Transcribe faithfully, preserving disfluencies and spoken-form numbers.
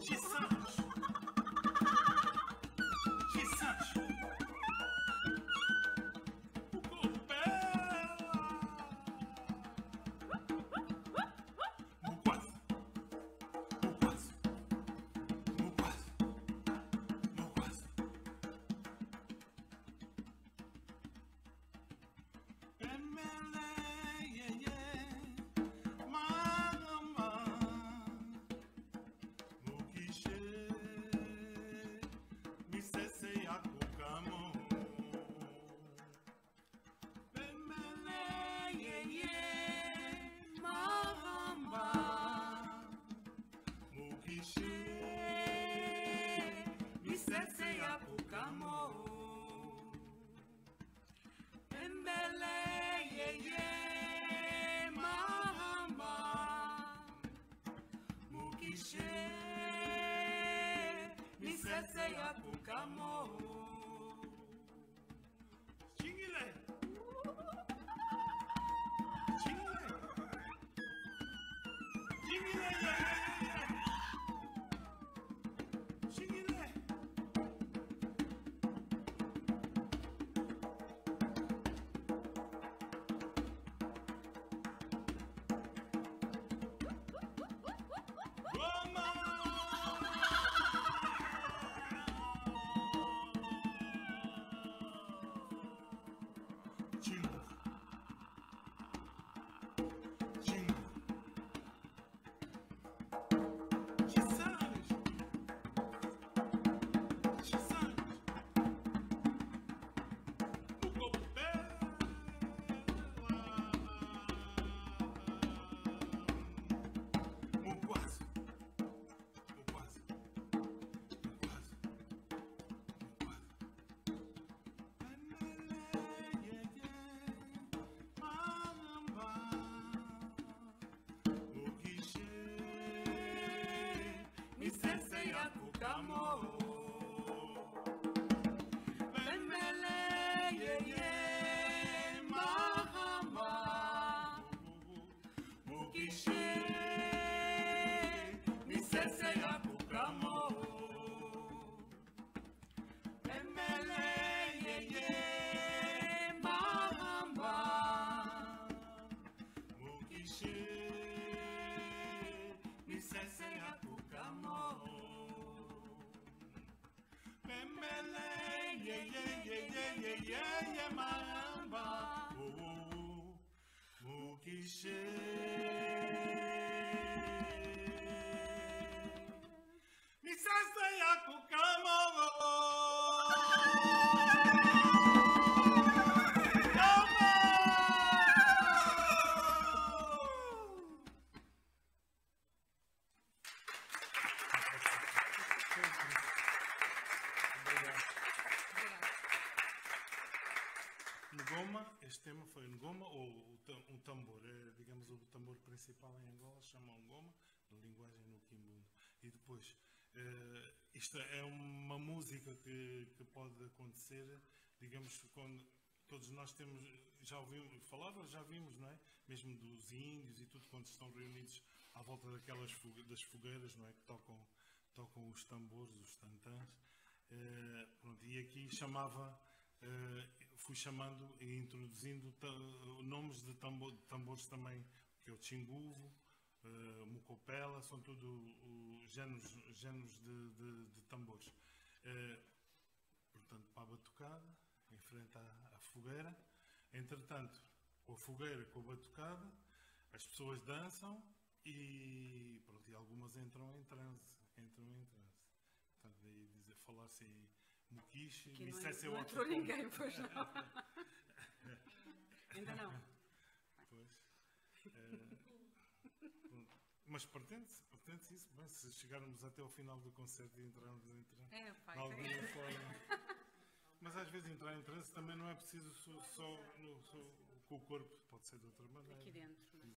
Este tema foi ngoma, ou um tambor, é, digamos, o tambor principal em Angola, chama ngoma, na linguagem no quimbundo. E depois, uh, isto é uma música que, que pode acontecer, digamos, quando todos nós temos, já ouvimos falar, ou já vimos, não é? Mesmo dos índios e tudo, quando estão reunidos à volta daquelas das fogueiras, não é? Que tocam, tocam os tambores, os tantãs. Uh, pronto, e aqui chamava... Uh, fui chamando e introduzindo nomes de, tambor, de tambores também, que é o Chinguvo, uh, Mucopela, são tudo uh, géneros, géneros de, de, de tambores. Uh, portanto, para a batucada, em frente à, à fogueira. Entretanto, com a fogueira, com a batucada, as pessoas dançam e, pronto, e algumas entram em transe. Entram em transe. Portanto, daí dizer, falar-se em Muquiche, Aqui me não, cesse não o entrou ninguém, pois não. Ainda não. Pois. É, mas pretende-se, pretende-se isso. Bem, se chegarmos até ao final do concerto e entrarmos em transe, é, pai, de alguma é. forma. Mas às vezes entrar em transe também não é preciso só, só, no, só com o corpo, pode ser de outra maneira. Aqui dentro.